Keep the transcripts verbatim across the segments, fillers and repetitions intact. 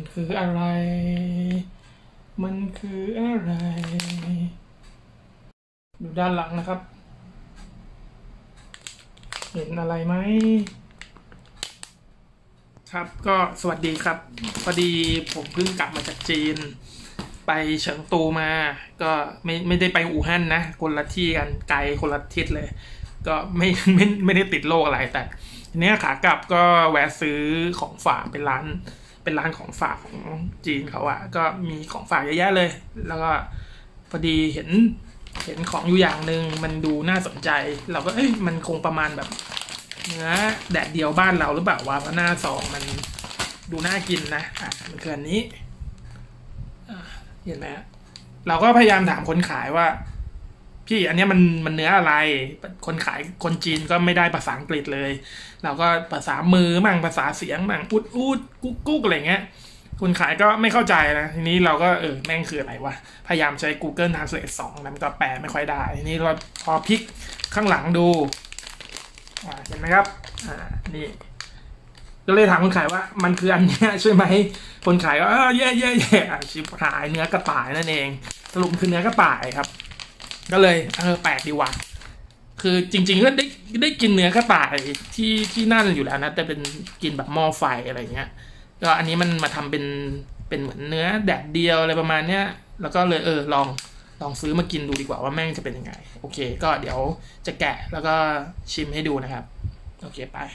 คืออะไรมันคืออะไรดูด้านหลังนะครับเห็นอะไรไหมครับก็สวัสดีครับพอดีผมเพิ่งกลับมาจากจีนไปเฉิงตูมาก็ไม่ไม่ได้ไปอู่ฮั่นนะคนละที่กันไกลคนละทิศเลยก็ไม่ไม่ไม่ได้ติดโรคอะไรแต่ทีนี้ขากลับก็แวะซื้อของฝากเป็นร้านเป็นร้านของฝากของจีนเขาอะก็มีของฝากเยอะแยะเลยแล้วก็พอดีเห็นเห็นของอยู่อย่างหนึ่งมันดูน่าสนใจเราก็เอ้ยมันคงประมาณแบบเนื้อแดดเดียวบ้านเราหรือเปล่าวะเพราะหน้าซองมันดูน่ากินนะอ่ะมันคืออันนี้เห็นไหมเราก็พยายามถามคนขายว่าพี่อันนี้มันมันเนื้ออะไรคนขายคนจีนก็ไม่ได้ภาษาอังกฤษเลยเราก็ภาษามือมั่งภาษาเสียงมั่งอุดอุดกุ๊กกุ๊กอะไรเงี้ยคนขายก็ไม่เข้าใจนะทีนี้เราก็เออแม่งคืออะไรวะพยายามใช้ Google Translate สองนั้นก็แปลไม่ค่อยได้ทีนี้เราพอพลิกข้างหลังดูอ่าเห็นไหมครับอ่านี่ก็เลยถามคนขายว่ามันคืออันนี้ใช่ไหมคนขายก็แย่แย่แย่ชิบหายเนื้อกระต่ายนั่นเองสรุปคือเนื้อกระต่ายครับก็เลยเออแปลกดีว่ะคือจริงๆก็ได้ได้กินเนื้อกระต่ายที่ที่นั่นอยู่แล้วนะแต่เป็นกินแบบหม้อไฟอะไรเงี้ยก็อันนี้มันมาทำเป็นเป็นเหมือนเนื้อแดดเดียวอะไรประมาณเนี้ยแล้วก็เลยเออลองลองซื้อมากินดูดีกว่าว่าแม่งจะเป็นยังไงโอเคก็เดี๋ยวจะแกะแล้วก็ชิมให้ดูนะครับโอเคไป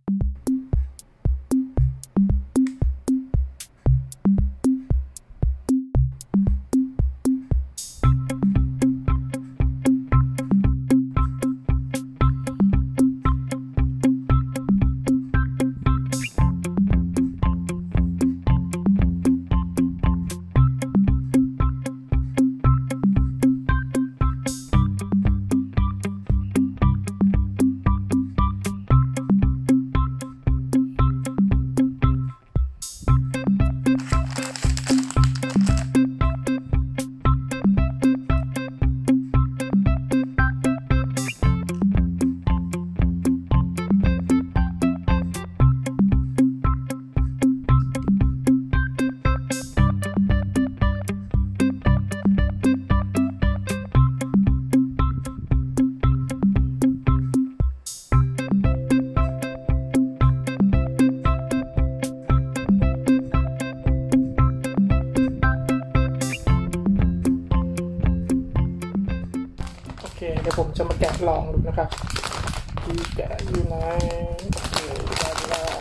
โอเคเดี๋ยวผมจะมาแกะลองดูนะครับที่แกะอยู่ไหนโอเคได้แล้ว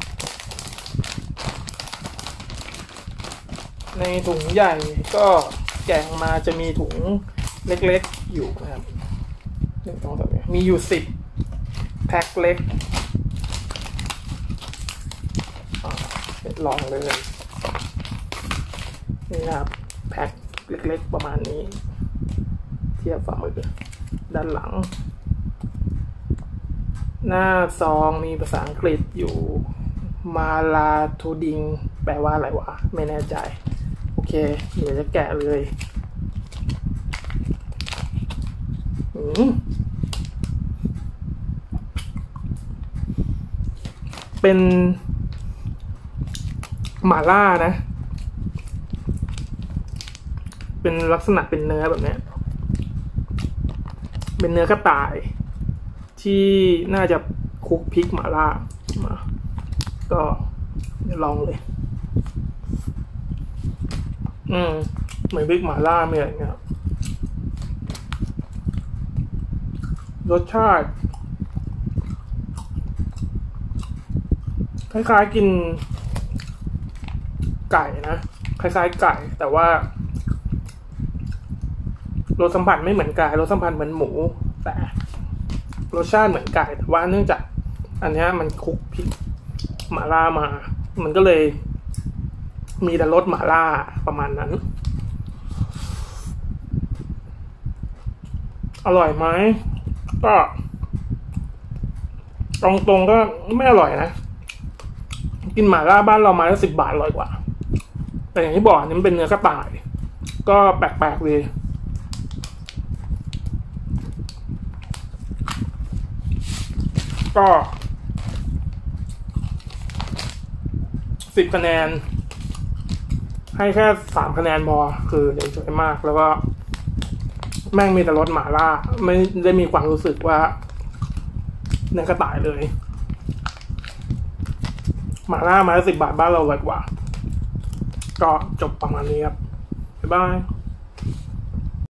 ในถุงใหญ่ก็แกะมาจะมีถุงเล็กๆอยู่นะครับหนึ่งสองสามมีอยู่สิบแพ็คเล็กลองเลยนี่นะครับแพ็คเล็กๆประมาณนี้เทียบฝ่ามือด้านหลังหน้าซองมีภาษาอังกฤษอยู่มาลาทูดิงแปลว่าอะไรวะไม่แน่ใจโอเคเดี๋ยวจะแกะเลยอืมเป็นหม่าล่านะเป็นลักษณะเป็นเนื้อแบบนี้เป็นเนื้อกระต่ายที่น่าจะคลุกพริกหม่าล่ามาก็เดี๋ยวลองเลยอืมเหมือนพริกหม่าล่าไม่อะไรเงี้ยรสชาติคล้ายๆกินไก่นะคล้ายๆไก่แต่ว่ารสสัมผัสไม่เหมือนไก่รสสัมผัสเหมือนหมูแต่รสชาติเหมือนไก่แต่ว่าเนื่องจากอันนี้มันคลุกพริกหม่าล่ามามันก็เลยมีแต่รสหม่าล่าประมาณนั้นอร่อยไหมก็ตรงๆก็ไม่อร่อยนะกินหม่าล่าบ้านเรามาแล้วสิบบาทอร่อยกว่าแต่อย่างที่บอกนี่มันเป็นเนื้อกระต่ายก็แปลกๆเลยก็สิบคะแนนให้แค่สามคะแนนพอคือเฉยๆมากแล้วก็แม่งมีแต่รสหม่าล่าไม่ได้มีความรู้สึกว่าเนื้อกระต่ายเลยหม่าล่าไม้ละสิบบาทบ้านเราอร่อยกว่าก็จบประมาณนี้ครับบ๊ายบาย